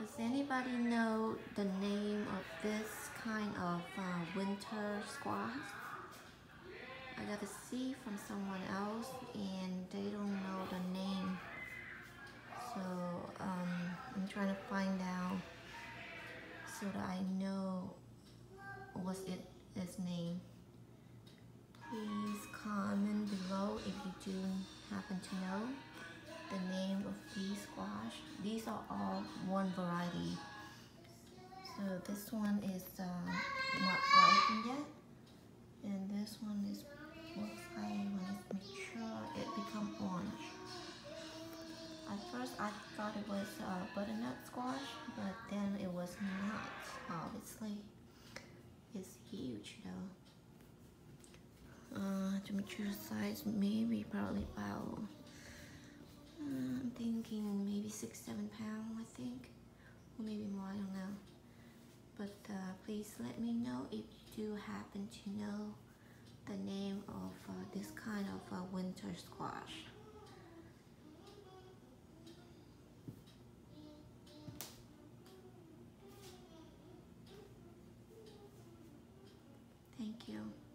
Does anybody know the name of this kind of winter squash? I got to see from someone else and they don't know the name. So I'm trying to find out so that I know what's its name. Please comment below if you do happen to know the name of these squash. These are all one variety. So this one is not ripened yet, and this one is looks like when it's mature it becomes orange. At first I thought it was butternut squash, but then it was not. Obviously, it's huge though. The mature size maybe probably about I'm thinking maybe 6-7 pounds, I think, or maybe more, I don't know. But please let me know if you do happen to know the name of this kind of winter squash. Thank you.